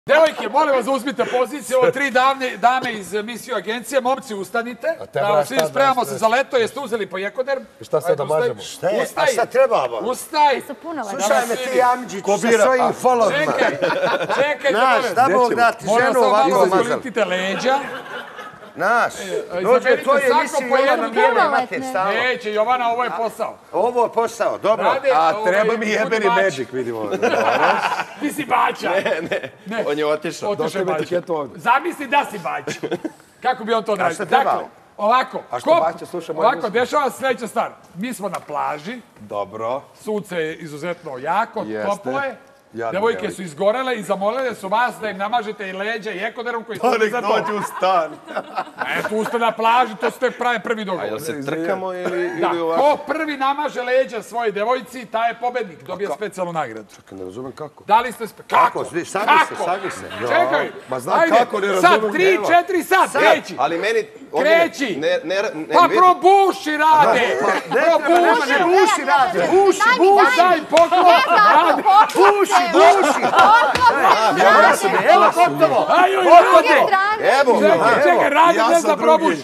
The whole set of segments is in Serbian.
Devojke, molim vas da uzmite pozicije, ovo 3 dame iz emisiju agencije, momci ustanite, da svi spremamo se za leto, jeste uzeli po jekoderm? Šta sad da mažemo? A šta treba ovo? Ustaj! Slušaj me ti Amđić sa svojim folovima. Čekaj, Naš, da Bog da ti ženu ovako mazal. Molim vas da mazal. leđa. Naš, dođe to je emisija Jovana Mijene Mate stalo. Neće, Jovana, ovo je posao. Ovo je posao, dobro. A treba mi jebeni Magic, vidimo. Ti si Baća. Ne, on je otišao. Otišao je Baća. Zamisli da si Baća. Kako bi on to odradio? šta treba? Dakle, ovako, A što Baća sluša moju muziku? dešava se sljedeća stvar. Mi smo na plaži, Dobro. sunce je izuzetno jako, Jeste. toplo je. Jadne Devojke devojke. su izgorele i zamolile su vas da im namažete i leđa i ekoderom koji Pa su nek za to. dođe u stan. Tu ste na plaži, to ste prave prvi A dogovor. jel se trkamo ili Da, ovako? ko prvi namaže leđa svojoj devojci, taj je pobednik, dobija specijalnu nagradu. Čekaj, ne razumem kako. Da li ste... Kako? Sami se, Kako? sami se. Čekaj, Ma znam ajde, kako, ne razumem. sad, 3, 4, sad, kreći. Ali meni... Kreći. Ne, Pa vidi. probuši, Rade! Probuši! Buši rade, buši, Daj poklon! Rade! buši. Evo gotovo. Ajoj, Rade! Evo, Čekaj, Rade Ja ne sam zna drugi. probuši.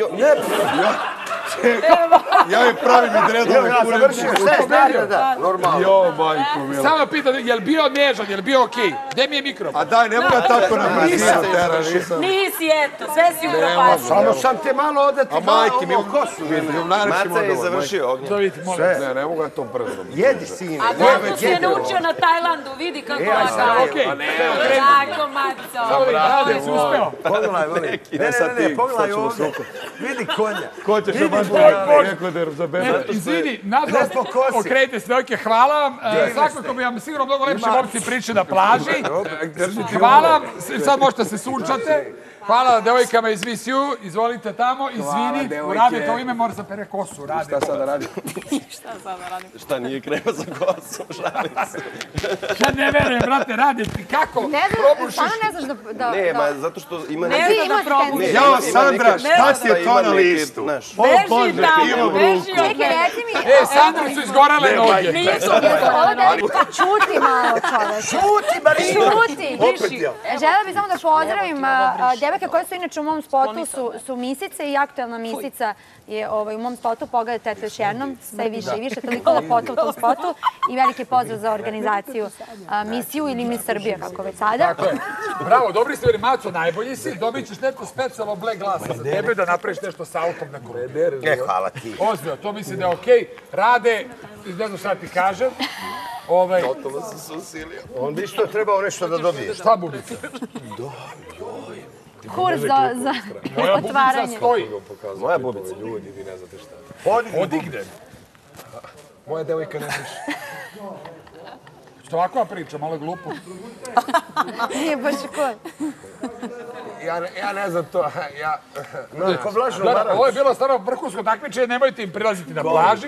Ja mi pravim i dredove. Ja završio, šta je stari da? Normalno. Jo, majko mila. Samo pitan, je li bio nežan, je li bio okej? Gde mi je mikrofon? A daj, ne mogu tako na brzinu tera, nisam. Nisi, eto, sve si upropastio. Samo sam te malo odati A majke mi ovo kosu. Maca je završio ognjen. To vidite, molim vas. Ne mogu ja to brzo. Jedi, sine. A kako si je naučio na Tajlandu, vidi kako laka. Okej. Tako, Maco. Rade, si uspeo. Pogledaj, voli. Ne, pogledaj ovdje. Vidi konja. Ko ćeš da baš ekoder za bebe? Izvini, nažalost, Ne po kosi. okrenite se, devojke, hvala vam. Svakako bi vam sigurno mnogo lepši momci priče na plaži. Hvala vam, sad možete se sunčate. Hvala devojkama iz Miss You, izvolite tamo, izvini, uradite ovo ime, mora se pere kosu, radi. Šta sada radi? Šta nije krema za kosu, šalim se. Ja ne verujem, brate, radi ti kako? Ne znaš, stvarno ne znaš da... Ne, ma zato što ima Ne neki... zna da probuši. Jao, Sandra, šta ti je to na neki, listu? znaš. O Bože, imam ruku. Čekaj, reci mi... Sandri su izgorele noge. Nisu, Čuti malo, čoveče. Šuti, Marino. Čuti. Opet ja. Želela bih samo da pozdravim devojke koje su inače u mom spotu, su misice i aktuelna misica je u mom spotu. Pogledajte to još jednom, sve više i više, toliko lepota u tom spotu i veliki pozdrav za organizaciju misiju ili Miss Srbija, kako već sada. Tako je. Bravo, dobri ste, Maco, najbolji si. Dobit ćeš neko specijalno black glasa za tebe da napraviš nešto sa autom na krugu. Hvala ti. Ozbiljno, to mislim da je okej. Rade, ne znam šta ti kažem. Gotovo se susilio. On bi isto trebao nešto da dobije. Šta bubica? Kurs za Moja bubica otvaranje. stoji. Moja bubica. Ljudi, vi ne znate šta. Odigde. Moja devojka ne piše. Što ovakva priča, malo je glupo. Nije baš ko. Ja ne znam to. Ko vlažno Gledaj, ovo je bilo stvarno vrhunsko takmičenje, nemojte im prilaziti na plaži.